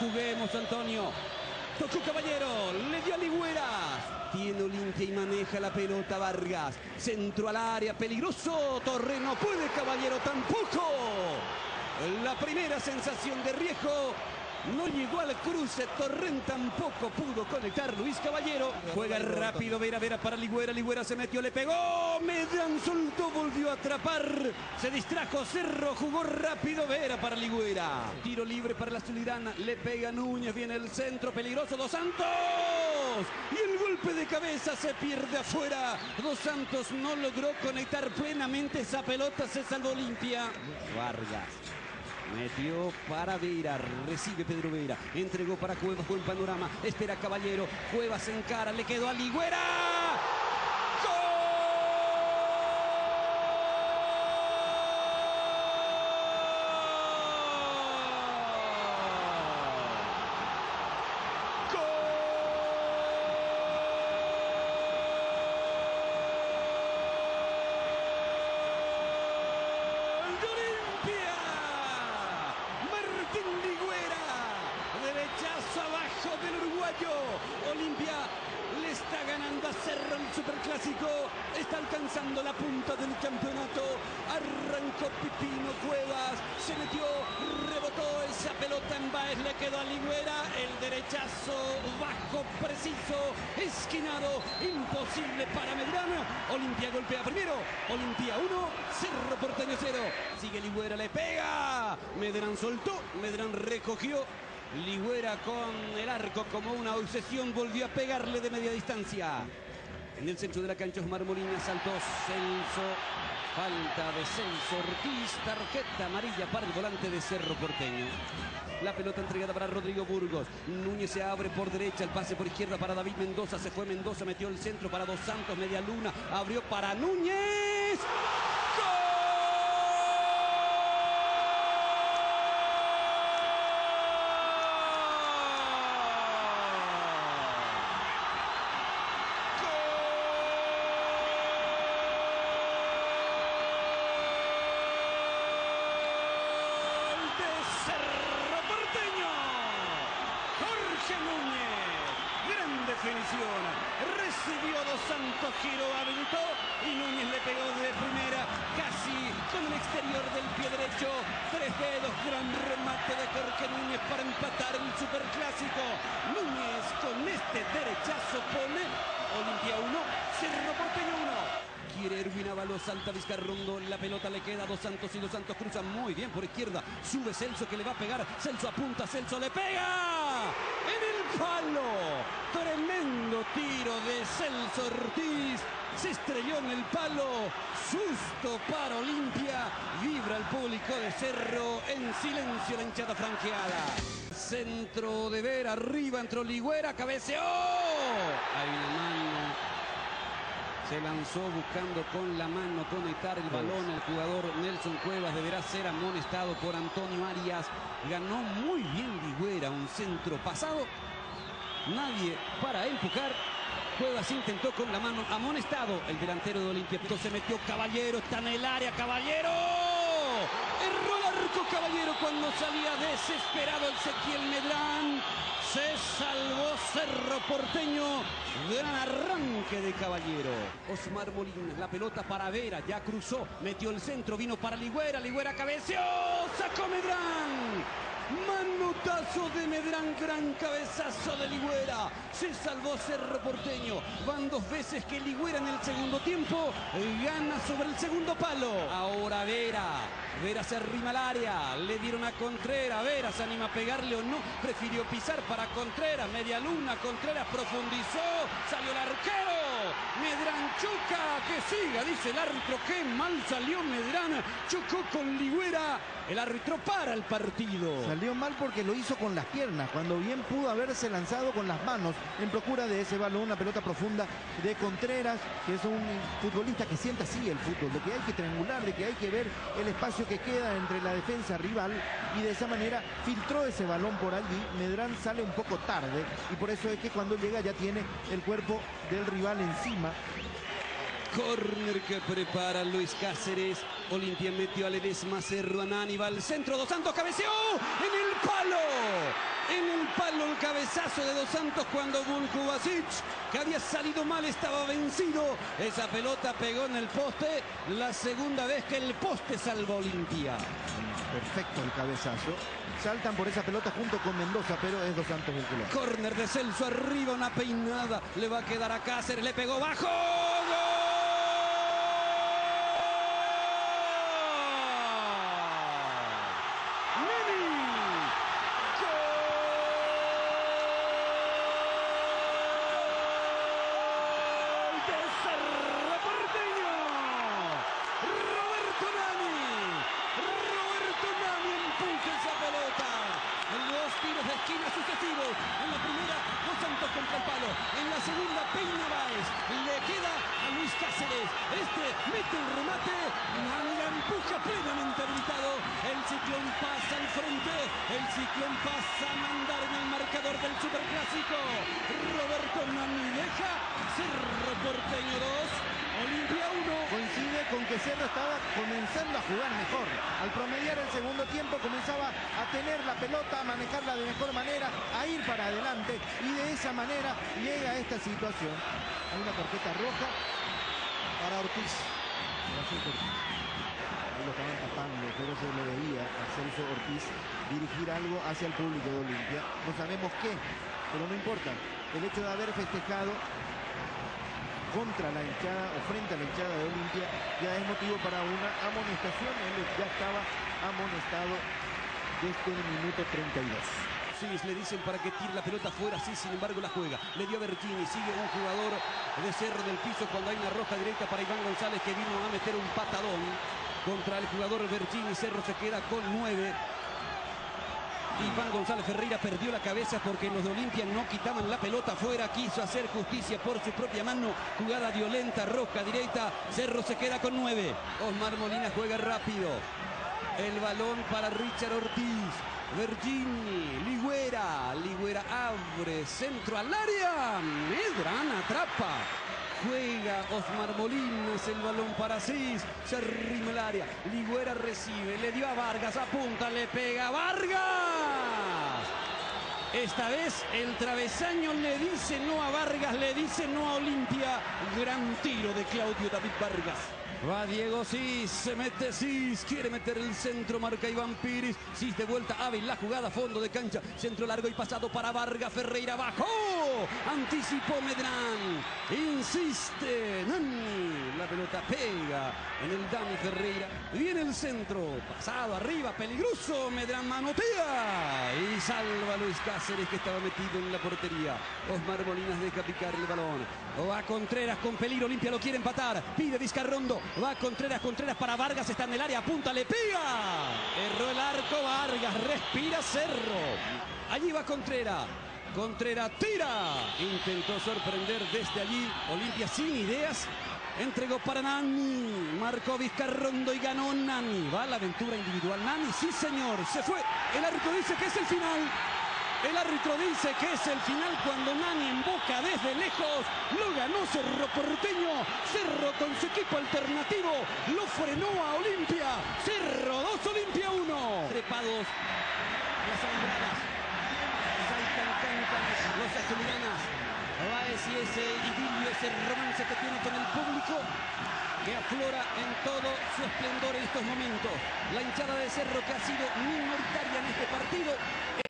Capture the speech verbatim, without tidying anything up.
juguemos, Antonio. Tocó Caballero, le dio a Ligüera. Tiene Olimpia y maneja la pelota Vargas. Centro al área, peligroso. Torre no puede, Caballero tampoco. La primera sensación de Riejo. No llegó al cruce, Torren tampoco pudo conectar Luis Caballero. Juega rápido, Vera, Vera para Ligüera, Ligüera se metió, le pegó, Medrán soltó, volvió a atrapar. Se distrajo Cerro, jugó rápido Vera para Ligüera. Tiro libre para la Azulgrana, le pega Núñez, viene el centro, peligroso Dos Santos. Y el golpe de cabeza se pierde afuera. Dos Santos no logró conectar plenamente esa pelota, se salvó Olimpia. Vargas. Metió para Vera, recibe Pedro Vera, entregó para Cuevas, buen panorama, espera Caballero, Cuevas se encara, le quedó a Ligüera. Abajo del uruguayo, Olimpia le está ganando a Cerro el superclásico, está alcanzando la punta del campeonato. Arrancó Pipino Cuevas, se metió, rebotó esa pelota en Baez, le quedó a Ligüera, el derechazo bajo, preciso, esquinado, imposible para Medrano. Olimpia golpea primero, Olimpia uno, Cerro Porteño cero. Sigue Ligüera, le pega, Medrán soltó, Medrán recogió. Ligüera con el arco como una obsesión, volvió a pegarle de media distancia. En el centro de la cancha Osmar Molina, saltó Celso. Falta de Celso Ortiz, tarjeta amarilla para el volante de Cerro Porteño. La pelota entregada para Rodrigo Burgos. Núñez se abre por derecha, el pase por izquierda para David Mendoza. Se fue Mendoza, metió el centro para Dos Santos, media luna. Abrió para Núñez. Definición, recibió Dos Santos, giró, habilitó y Núñez le pegó de primera, casi con el exterior del pie derecho. Tres dedos, gran remate de Jorge Núñez para empatar el superclásico. Núñez con este derechazo pone Olimpia uno, Cerro Porteño uno. Quiere Erwin Ábalos, salta Vizcarrondo, la pelota le queda a Dos Santos y Dos Santos cruza muy bien por izquierda. Sube Celso que le va a pegar, Celso apunta, Celso le pega en el palo. Tremendo tiro de Celso Ortiz, se estrelló en el palo, susto para Olimpia, vibra el público de Cerro, en silencio la hinchada franqueada. Centro de Vera, arriba entró Ligüera, cabeceó, hay una mano. Se lanzó buscando con la mano conectar el balón. El jugador Nelson Cuevas deberá ser amonestado por Antonio Arias. Ganó muy bien Ligüera, un centro pasado. Nadie para empujar. Cuevas intentó con la mano, amonestado el delantero de Olimpia. Se metió Caballero, está en el área, Caballero. Erró el arco Caballero cuando salía desesperado Ezequiel Medrán. Se salvó Cerro Porteño. Gran arranque de Caballero. Osmar Molina, la pelota para Vera, ya cruzó, metió el centro, vino para Ligüera, Ligüera cabeceó, sacó Medrán. Manotazo de Medrán, gran cabezazo de Ligüera. Se salvó Cerro Porteño. Van dos veces que Ligüera en el segundo tiempo gana sobre el segundo palo. Ahora Vera. Vera se arrima al área. Le dieron a Contreras. Vera se anima a pegarle o no. Prefirió pisar para Contreras. Media luna. Contreras profundizó. Salió el arquero. Medrán choca. Que siga, dice el árbitro. Qué mal salió Medrán. Chocó con Ligüera. El árbitro para el partido. Salió mal porque lo hizo con las piernas, cuando bien pudo haberse lanzado con las manos en procura de ese balón, una pelota profunda de Contreras, que es un futbolista que siente así el fútbol, de que hay que triangular, de que hay que ver el espacio que queda entre la defensa rival, y de esa manera filtró ese balón por allí. Medrán sale un poco tarde y por eso es que cuando llega ya tiene el cuerpo del rival encima. Corner que prepara Luis Cáceres. Olimpia metió a Ledesma, Cerro, a Aníbal. Centro, Dos Santos cabeceó en el palo. En el cabezazo de Dos Santos cuando Vukovacic, que había salido mal, estaba vencido. Esa pelota pegó en el poste. La segunda vez que el poste salva a Olimpia. Perfecto el cabezazo. Saltan por esa pelota junto con Mendoza, pero es Dos Santos el que lo hace. Córner de Celso arriba, una peinada. Le va a quedar a Cáceres, le pegó bajo. ¡Gol! Esquina sucesivos. En la primera, Dos Santos contra el palo. En la segunda, Peña Báez. Le queda a Luis Cáceres. Este mete el remate. Nani la empuja plenamente habilitado. El Ciclón pasa al frente. El Ciclón pasa a mandar en el marcador del Superclásico. Roberto Nani deja. Cerro Porteño dos. Olimpia uno. Coincide con que Cerro estaba comenzando a jugar mejor. Al promediar el segundo tiempo comenzaba a tener la pelota, a manejarla de mejor manera, a ir para adelante, y de esa manera llega a esta situación. Hay una tarjeta roja para Ortiz. Ahí lo estaban tapando, pero se le veía a Celso Ortiz dirigir algo hacia el público de Olimpia. No sabemos qué, pero no importa. El hecho de haber festejado contra la hinchada o frente a la hinchada de Olimpia ya es motivo para una amonestación. Él ya estaba amonestado desde el minuto treinta y dos. Sí, le dicen para que tire la pelota afuera, sí, sin embargo la juega. Le dio a Bertini, sigue un jugador de Cerro del piso cuando hay una roja directa para Iván González, que vino a meter un patadón contra el jugador Bertini. Cerro se queda con nueve. Iván González Ferreira perdió la cabeza porque los de Olimpia no quitaban la pelota afuera. Quiso hacer justicia por su propia mano. Jugada violenta, roja directa. Cerro se queda con nueve. Osmar Molina juega rápido. El balón para Richard Ortiz. Bergini, Ligüera. Ligüera abre, centro al área. Medran atrapa. Juega Osmar Molinas, el balón para Asís, se arrima el área, Ligüera recibe, le dio a Vargas, apunta, le pega a Vargas. Esta vez el travesaño le dice no a Vargas, le dice no a Olimpia. Gran tiro de Claudio David Vargas. Va Diego Cis, se mete Cis, quiere meter el centro, marca Iván Piris. Cis de vuelta, hábil la jugada, fondo de cancha, centro largo y pasado para Vargas. Ferreira bajó, anticipó Medran, insiste Nani, la pelota pega en el Dani Ferreira. Viene el centro, pasado arriba, peligroso, Medran manotea y salva a Luis Cáceres, que estaba metido en la portería. Osmar Molinas deja picar el balón, va Contreras con peligro, Olimpia lo quiere empatar, pide Vizcarrondo. Va Contreras, Contreras para Vargas, está en el área, apunta, le pega. Erró el arco Vargas, respira Cerro. Allí va Contreras. Contreras tira. Intentó sorprender desde allí. Olimpia sin ideas. Entregó para Nani. Marcó Vizcarrondo y ganó Nani. Va la aventura individual. Nani, sí señor, se fue. El árbitro dice que es el final. El árbitro dice que es el final cuando Nani emboca desde lejos. Lo ganó Cerro Porteño. Cerro con su equipo alternativo lo frenó a Olimpia. Cerro dos, Olimpia uno. Trepados las alambradas. Saltan, cantan los azulgranas. Báez y ese idilio, ese romance que tiene con el público, que aflora en todo su esplendor en estos momentos. La hinchada de Cerro, que ha sido minoritaria en este partido,